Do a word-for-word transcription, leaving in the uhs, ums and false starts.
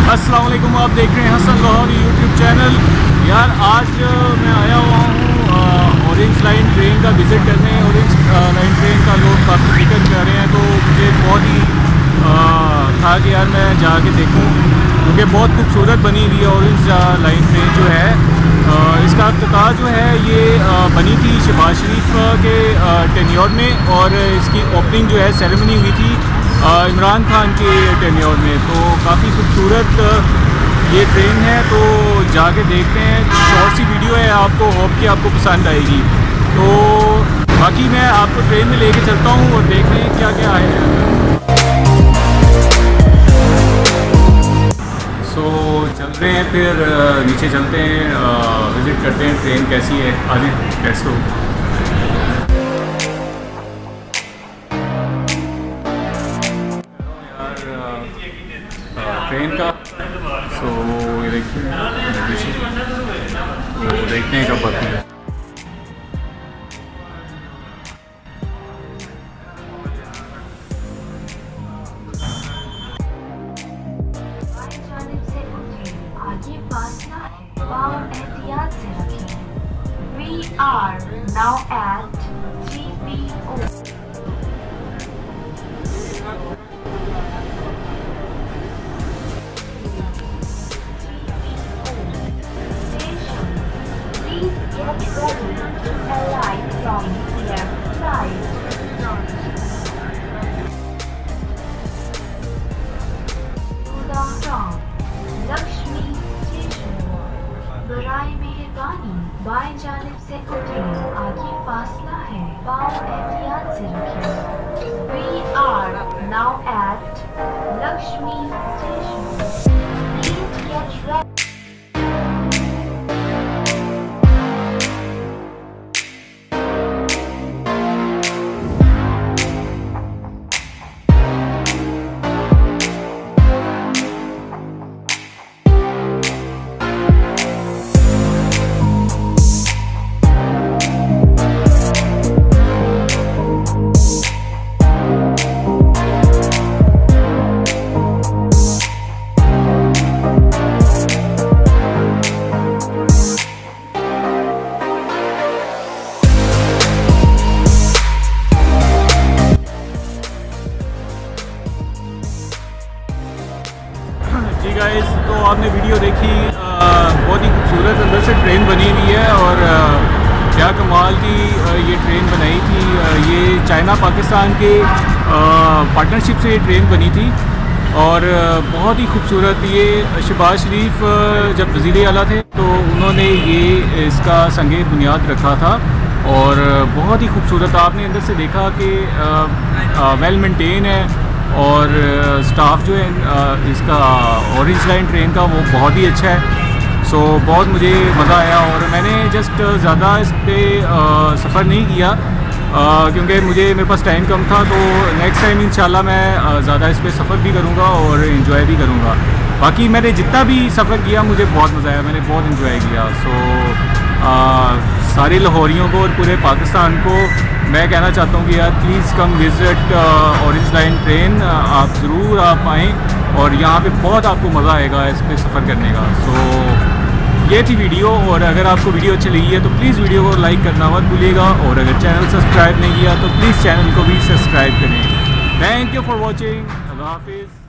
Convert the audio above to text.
अस्सलाम वालेकुम, आप देख रहे हैं हसन लाहौरी यूट्यूब चैनल। यार आज मैं आया हुआ हूँ ऑरेंज लाइन ट्रेन का विज़िट करने। ऑरेंज लाइन ट्रेन का लोग काफ़ी जिक्र कर रहे हैं, तो मुझे बहुत ही था कि यार मैं जाके देखूँ, क्योंकि बहुत खूबसूरत बनी हुई है ऑरेंज लाइन ट्रेन जो है। इसका इफ्तिताह जो है ये बनी थी शहबाज शरीफ के टेन्योर में, और इसकी ओपनिंग जो है सेरेमनी हुई थी इमरान खान के टेन्योर में। तो काफ़ी खूबसूरत ये ट्रेन है, तो जाके देखते हैं। शॉर्ट सी वीडियो है, आपको होप कि आपको पसंद आएगी। तो बाकी मैं आपको ट्रेन में लेके चलता हूँ और देखते हैं क्या क्या आए हैं। सो चल रहे हैं, फिर नीचे चलते हैं, विज़िट करते हैं ट्रेन कैसी है। आगे लेट्स गो। ट्रेन का सो ये देखते हैं, तो देखते हैं कब आती है। We are now at G P O. Get ready to alight from the left side. Udang from Lakshmi Station. बराए मेहरबानी बाएं जानिब से उठें, आगे फासला है, पाँव एहतियात से रखें। We are now at Lakshmi Station. Please get ready. जी गाइस, तो आपने वीडियो देखी, बहुत ही खूबसूरत अंदर से ट्रेन बनी हुई है, और आ, क्या कमाल की आ, ये ट्रेन बनाई थी। आ, ये चाइना पाकिस्तान के पार्टनरशिप से ये ट्रेन बनी थी, और आ, बहुत ही खूबसूरत। ये शहबाज शरीफ जब वज़ीर आला थे तो उन्होंने ये इसका संगे बुनियाद रखा था, और बहुत ही खूबसूरत। आपने अंदर से देखा कि वेल मेंटेन है, और स्टाफ जो है इसका ऑरेंज लाइन ट्रेन का वो बहुत ही अच्छा है। सो बहुत मुझे मज़ा आया, और मैंने जस्ट ज़्यादा इस पर सफ़र नहीं किया क्योंकि मुझे मेरे पास टाइम कम था। तो नेक्स्ट टाइम इंशाल्लाह मैं ज़्यादा इस पर सफ़र भी करूँगा और इन्जॉय भी करूँगा। बाकी मैंने जितना भी सफ़र किया मुझे बहुत मज़ा आया, मैंने बहुत इन्जॉय किया। सो आ, सारे लाहौरियों को और पूरे पाकिस्तान को मैं कहना चाहता हूँ कि यार please come visit orange line train. आप ज़रूर आप आएँ, और यहाँ पे बहुत आपको मज़ा आएगा इस पर सफ़र करने का। सो ये थी वीडियो, और अगर आपको वीडियो अच्छी लगी है तो प्लीज़ वीडियो को लाइक करना मत भूलिएगा, और अगर चैनल सब्सक्राइब नहीं किया तो प्लीज़ चैनल को भी सब्सक्राइब करें। Thank you for watching. अल्लाह हाफिज़।